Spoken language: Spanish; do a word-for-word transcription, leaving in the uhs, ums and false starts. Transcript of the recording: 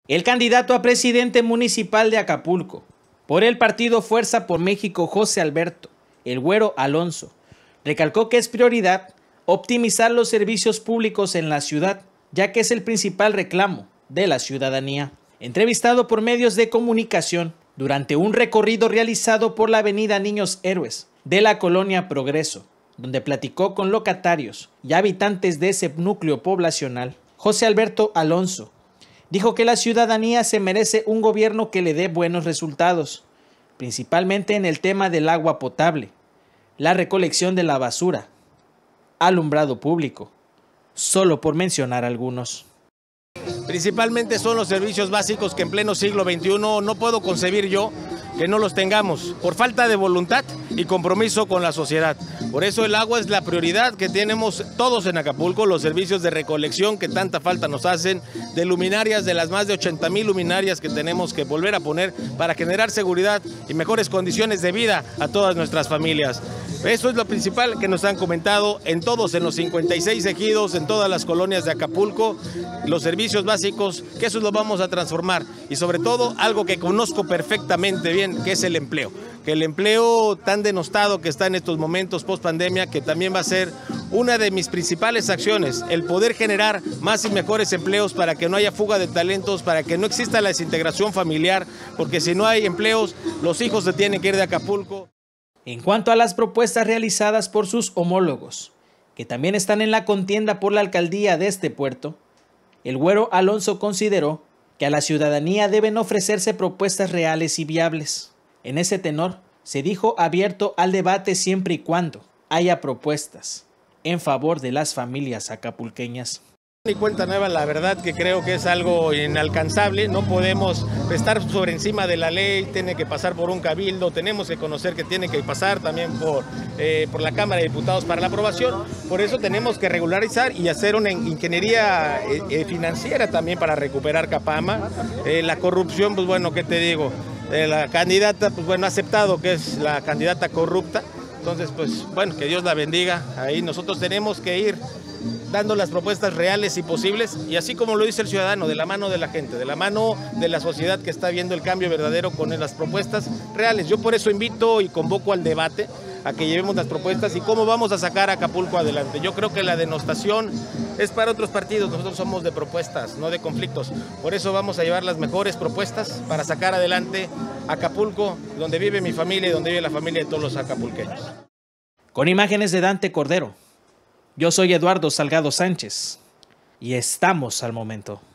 El candidato a presidente municipal de Acapulco, por el partido Fuerza por México, José Alberto El Güero Alonso, recalcó que es prioridad optimizar los servicios públicos en la ciudad, ya que es el principal reclamo de la ciudadanía. Entrevistado por medios de comunicación durante un recorrido realizado por la avenida Niños Héroes de la colonia Progreso, donde platicó con locatarios y habitantes de ese núcleo poblacional, José Alberto Alonso dijo que la ciudadanía se merece un gobierno que le dé buenos resultados, principalmente en el tema del agua potable, la recolección de la basura, alumbrado público, solo por mencionar algunos. Principalmente son los servicios básicos que en pleno siglo veintiuno no puedo concebir yo que no los tengamos, por falta de voluntad y compromiso con la sociedad. Por eso el agua es la prioridad que tenemos todos en Acapulco, los servicios de recolección que tanta falta nos hacen, de luminarias, de las más de ochenta mil luminarias que tenemos que volver a poner para generar seguridad y mejores condiciones de vida a todas nuestras familias. Eso es lo principal que nos han comentado en todos, en los cincuenta y seis ejidos, en todas las colonias de Acapulco, los servicios básicos, que eso lo vamos a transformar y sobre todo algo que conozco perfectamente bien, que es el empleo. Que el empleo tan denostado que está en estos momentos post pandemia, que también va a ser una de mis principales acciones, el poder generar más y mejores empleos para que no haya fuga de talentos, para que no exista la desintegración familiar, porque si no hay empleos, los hijos se tienen que ir de Acapulco. En cuanto a las propuestas realizadas por sus homólogos, que también están en la contienda por la alcaldía de este puerto, el Güero Alonso consideró que a la ciudadanía deben ofrecerse propuestas reales y viables. En ese tenor, se dijo abierto al debate siempre y cuando haya propuestas en favor de las familias acapulqueñas. Y cuenta nueva, la verdad que creo que es algo inalcanzable, no podemos estar sobre encima de la ley, tiene que pasar por un cabildo, tenemos que conocer que tiene que pasar también por, eh, por la Cámara de Diputados para la aprobación, por eso tenemos que regularizar y hacer una ingeniería eh, eh, financiera también para recuperar Capama. Eh, la corrupción, pues bueno, ¿qué te digo? Eh, la candidata, pues bueno, ha aceptado que es la candidata corrupta, entonces pues bueno, que Dios la bendiga, ahí nosotros tenemos que ir dando las propuestas reales y posibles, y así como lo dice el ciudadano, de la mano de la gente, de la mano de la sociedad que está viendo el cambio verdadero con las propuestas reales. Yo por eso invito y convoco al debate, a que llevemos las propuestas y cómo vamos a sacar a Acapulco adelante. Yo creo que la denostación es para otros partidos, nosotros somos de propuestas, no de conflictos. Por eso vamos a llevar las mejores propuestas para sacar adelante Acapulco, donde vive mi familia y donde vive la familia de todos los acapulqueños. Con imágenes de Dante Cordero, yo soy Eduardo Salgado Sánchez y estamos al momento.